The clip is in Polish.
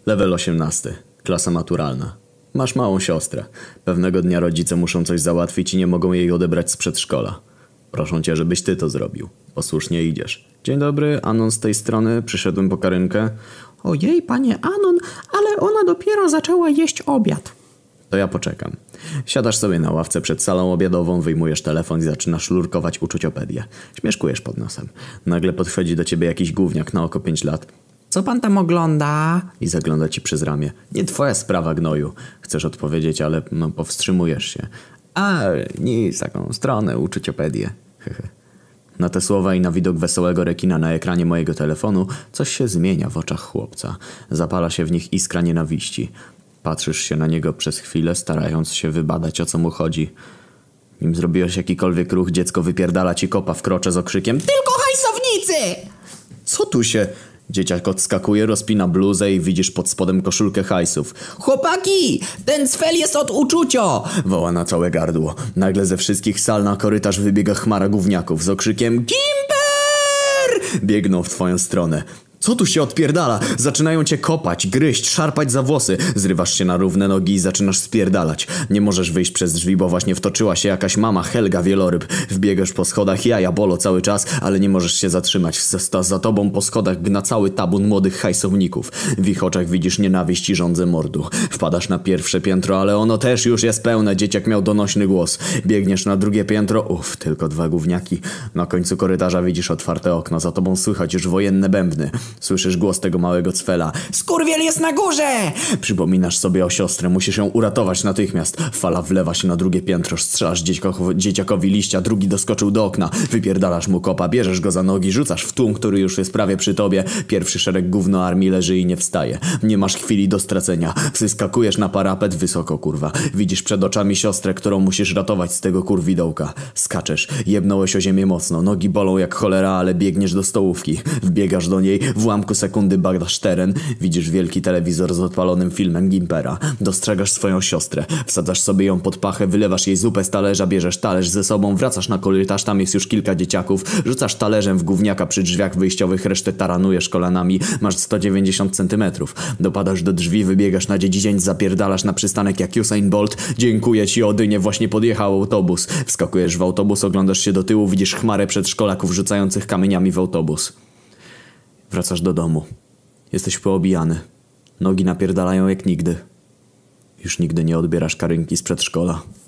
Level 18. Klasa maturalna. Masz małą siostrę. Pewnego dnia rodzice muszą coś załatwić i nie mogą jej odebrać z przedszkola. Proszą cię, żebyś ty to zrobił. Posłusznie idziesz. Dzień dobry, Anon z tej strony. Przyszedłem po Karynkę. Ojej, panie Anon, ale ona dopiero zaczęła jeść obiad. To ja poczekam. Siadasz sobie na ławce przed salą obiadową, wyjmujesz telefon i zaczynasz lurkować uczuciopedię. Śmieszkujesz pod nosem. Nagle podchodzi do ciebie jakiś gówniak na oko 5 lat. Co pan tam ogląda? I zagląda ci przez ramię. Nie twoja sprawa, gnoju. Chcesz odpowiedzieć, ale powstrzymujesz się. A, nic, taką stronę, uczuciopedię. Na te słowa i na widok wesołego rekina na ekranie mojego telefonu coś się zmienia w oczach chłopca. Zapala się w nich iskra nienawiści. Patrzysz się na niego przez chwilę, starając się wybadać, o co mu chodzi. Nim zrobiłeś jakikolwiek ruch, dziecko wypierdala ci kopa w krocze z okrzykiem: Tylko hajsownicy! Co tu się... Dzieciak odskakuje, rozpina bluzę i widzisz pod spodem koszulkę hajsów. Chłopaki! Ten cfel jest od uczucio! Woła na całe gardło. Nagle ze wszystkich sal na korytarz wybiega chmara gówniaków z okrzykiem: Gimper! Biegną w twoją stronę. Co tu się odpierdala? Zaczynają cię kopać, gryźć, szarpać za włosy. Zrywasz się na równe nogi i zaczynasz spierdalać. Nie możesz wyjść przez drzwi, bo właśnie wtoczyła się jakaś mama Helga Wieloryb. Wbiegasz po schodach, jaja bolo cały czas, ale nie możesz się zatrzymać. Za tobą po schodach gna cały tabun młodych hajsowników. W ich oczach widzisz nienawiść i żądzę mordu. Wpadasz na pierwsze piętro, ale ono też już jest pełne. Dzieciak miał donośny głos. Biegniesz na drugie piętro. Tylko 2 gówniaki. Na końcu korytarza widzisz otwarte okno. Za tobą słychać już wojenne bębny. Słyszysz głos tego małego cfela. Skurwiel jest na górze! Przypominasz sobie o siostrę, musisz ją uratować natychmiast. Fala wlewa się na drugie piętro, strzelasz dzieciakowi liścia, drugi doskoczył do okna. Wypierdalasz mu kopa, bierzesz go za nogi, rzucasz w tłum, który już jest prawie przy tobie. Pierwszy szereg gówno armii leży i nie wstaje. Nie masz chwili do stracenia. Wyskakujesz na parapet wysoko, kurwa. Widzisz przed oczami siostrę, którą musisz ratować z tego kurwidołka. Skaczesz, jebnąłeś o ziemię mocno, nogi bolą jak cholera, ale biegniesz do stołówki. Wbiegasz do niej, w ułamku sekundy badasz teren, widzisz wielki telewizor z odpalonym filmem Gimpera. Dostrzegasz swoją siostrę, wsadzasz sobie ją pod pachę, wylewasz jej zupę z talerza, bierzesz talerz ze sobą, wracasz na korytarz, tam jest już kilka dzieciaków, rzucasz talerzem w gówniaka przy drzwiach wyjściowych, resztę taranujesz kolanami, masz 190 cm. Dopadasz do drzwi, wybiegasz na dziedziń, zapierdalasz na przystanek jak Usain Bolt. Dziękuję ci, Odynie, właśnie podjechał autobus. Wskakujesz w autobus, oglądasz się do tyłu, widzisz chmarę przedszkolaków rzucających kamieniami w autobus. Wracasz do domu. Jesteś poobijany. Nogi napierdalają jak nigdy. Już nigdy nie odbierasz Karynki z przedszkola.